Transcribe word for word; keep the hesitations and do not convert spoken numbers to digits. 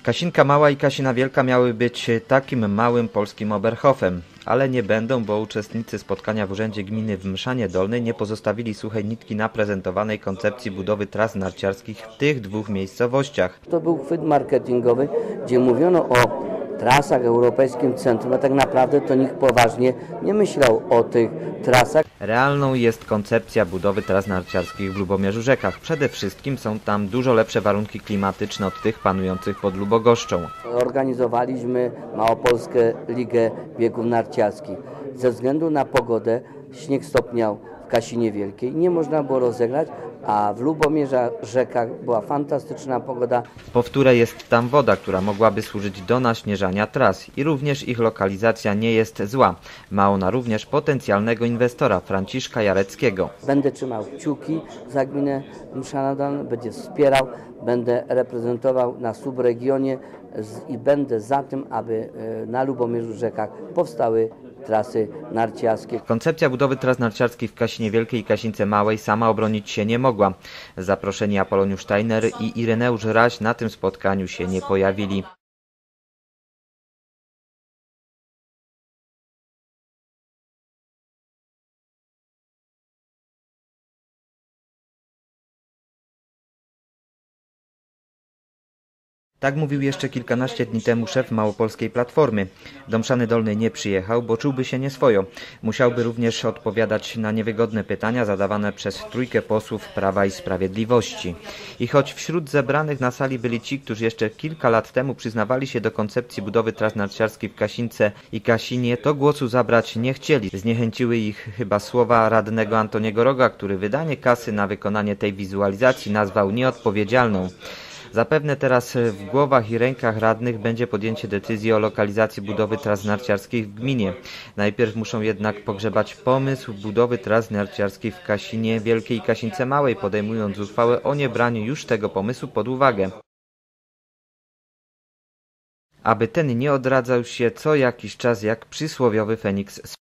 Kasinka Mała i Kasina Wielka miały być takim małym polskim Oberhofem, ale nie będą, bo uczestnicy spotkania w Urzędzie Gminy w Mszanie Dolnej nie pozostawili suchej nitki na prezentowanej koncepcji budowy tras narciarskich w tych dwóch miejscowościach. To był chwyt marketingowy, gdzie mówiono o trasach, europejskim centrum, a tak naprawdę to nikt poważnie nie myślał o tych trasach. Realną jest koncepcja budowy tras narciarskich w Lubomierzu-Rzekach. Przede wszystkim są tam dużo lepsze warunki klimatyczne od tych panujących pod Lubogoszczą. Organizowaliśmy Małopolską Ligę Biegów Narciarskich. Ze względu na pogodę śnieg stopniał w Kasinie Wielkiej, nie można było rozegrać, a w Lubomierzu-Rzekach była fantastyczna pogoda. Powtórę, jest tam woda, która mogłaby służyć do naśnieżania tras i również ich lokalizacja nie jest zła. Ma ona również potencjalnego inwestora, Franciszka Jareckiego. Będę trzymał kciuki za gminę Mszana Dolna, będzie wspierał, będę reprezentował na subregionie i będę za tym, aby na Lubomierzu-Rzekach powstały trasy narciarskie. Koncepcja budowy tras narciarskich w Kasinie Wielkiej i Kasince Małej sama obronić się nie mogła. Zaproszeni Apoloniusz Steiner i Ireneusz Raś na tym spotkaniu się nie pojawili. Tak mówił jeszcze kilkanaście dni temu szef Małopolskiej Platformy. Do Mszany Dolnej nie przyjechał, bo czułby się nieswojo. Musiałby również odpowiadać na niewygodne pytania zadawane przez trójkę posłów Prawa i Sprawiedliwości. I choć wśród zebranych na sali byli ci, którzy jeszcze kilka lat temu przyznawali się do koncepcji budowy tras narciarskich w Kasince i Kasinie, to głosu zabrać nie chcieli. Zniechęciły ich chyba słowa radnego Antoniego Roga, który wydanie kasy na wykonanie tej wizualizacji nazwał nieodpowiedzialną. Zapewne teraz w głowach i rękach radnych będzie podjęcie decyzji o lokalizacji budowy tras narciarskich w gminie. Najpierw muszą jednak pogrzebać pomysł budowy tras narciarskich w Kasinie Wielkiej i Kasince Małej, podejmując uchwałę o niebraniu już tego pomysłu pod uwagę. Aby ten nie odradzał się co jakiś czas jak przysłowiowy Feniks z